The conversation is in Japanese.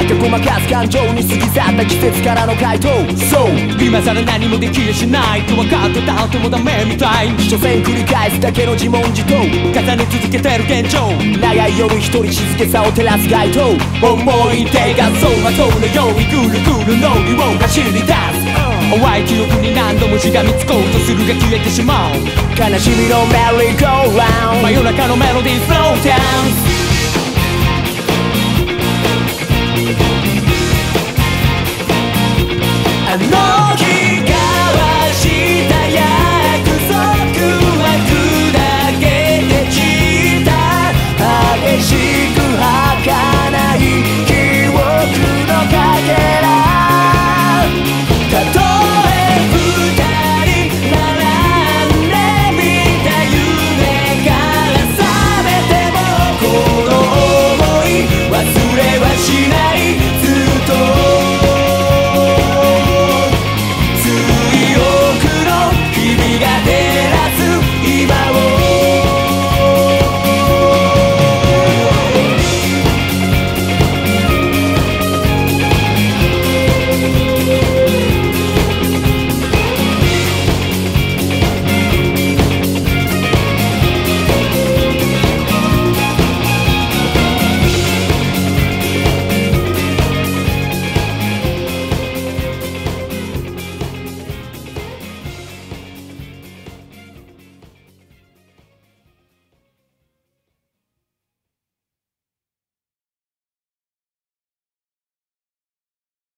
かごまかす感情に過ぎ去った季節からの回答。そう今さら何もできやしないと分かってた後もダメみたい。 所詮繰り返すだけの自問自答、 重ね続けてる現状。 長い夜一人静けさを照らす街灯。 思い出が走馬灯のようにぐるぐる脳裏を走り出す。淡い記憶に何度もしがみつこうとするが消えてしまう。 悲しみのメリーゴーラウンド、 真夜中のメロディースローダンス。